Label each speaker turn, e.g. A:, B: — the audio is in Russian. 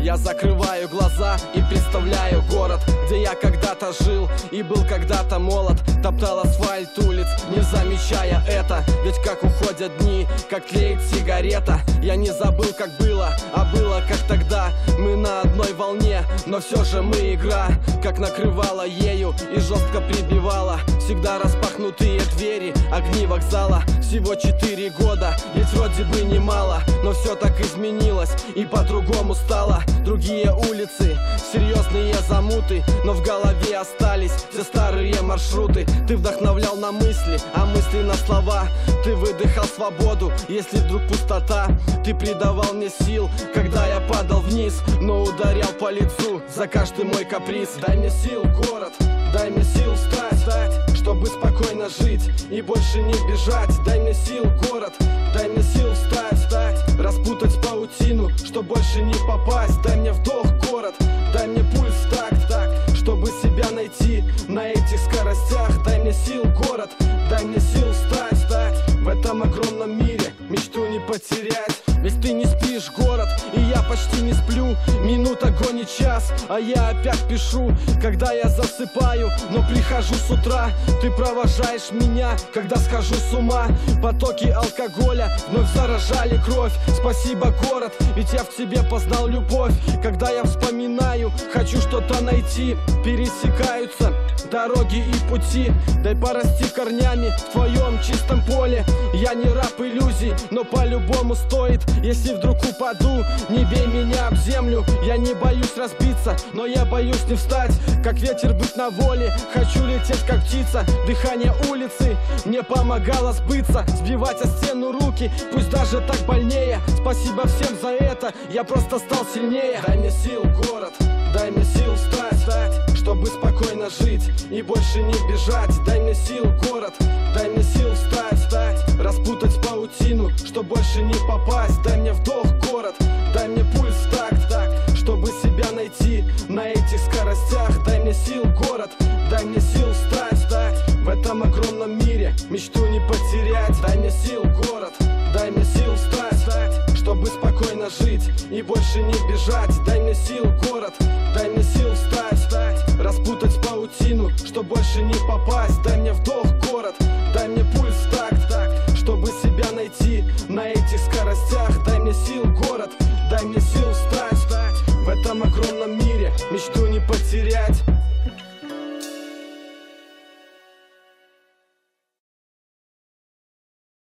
A: Я закрываю глаза и представляю город, где я когда-то жил и был когда-то молод. Топтал асфальт улиц, не замечая это. Ведь как уходят дни, как тлеет сигарета. Я не забыл, как было, а было как тогда. Мы на одной волне, но все же мы игра. Как накрывала ею и жестко прибивала. Всегда распахнутые двери, огни вокзала. Всего 4 года, ведь вроде бы немало, но все так изменилось и по-другому стало. Другие улицы, серьезные замуты, но в голове остались все старые маршруты. Ты вдохновлял на мысли, а мысли на слова. Ты выдыхал свободу, если вдруг пустота. Ты придавал мне сил, когда я падал вниз, но ударял по лицу за каждый мой каприз. Дай мне сил, город, дай мне сил встать, чтобы спокойно жить и больше не бежать. Дай мне сил, город, дай мне сил встать, распутать паутину, чтобы больше не попасть. Дай мне вдох, город, дай мне пульс так, чтобы себя найти на этих скоростях. Дай мне сил, город, дай мне сил встать в этом огромном мире, мечту не потерять. Ведь ты не спишь, город, и я почти не сплю. Минута гонит час, а я опять пишу, когда я засыпаю, но прихожу с утра. Ты провожаешь меня, когда схожу с ума. Потоки алкоголя вновь заражали кровь. Спасибо, город, ведь я в тебе познал любовь. Когда я вспоминаю, хочу что-то найти. Пересекаются дороги и пути. Дай порасти корнями в твоем чистом поле. Я не раб иллюзий, но по-любому стоит. Если вдруг упаду, не бей меня об землю. Я не боюсь разбиться, но я боюсь не встать. Как ветер быть на воле, хочу лететь как птица. Дыхание улицы мне помогало сбыться. Сбивать о стену руки, пусть даже так больнее. Спасибо всем за это, я просто стал сильнее. Дай мне сил, город, дай мне сил встать, чтобы спокойно жить и больше не бежать. Дай мне сил, город, дай мне сил встать, распутать паутину, чтобы больше не попасть. Дай мне вдох, город, дай мне пульс так, чтобы себя найти на этих скоростях. Дай мне сил, город, дай мне сил встать в этом огромном мире, мечту не потерять. Дай мне сил, город, дай мне сил встать, чтобы спокойно жить и больше не бежать. Дай мне сил, город, дай мне сил встать, распутать паутину, чтобы больше не попасть. Дай мне вдох, город, дай мне пульс так, чтобы себя найти на этих скоростях. Дай мне сил, город, дай мне сил встать в этом огромном мире, мечту не потерять.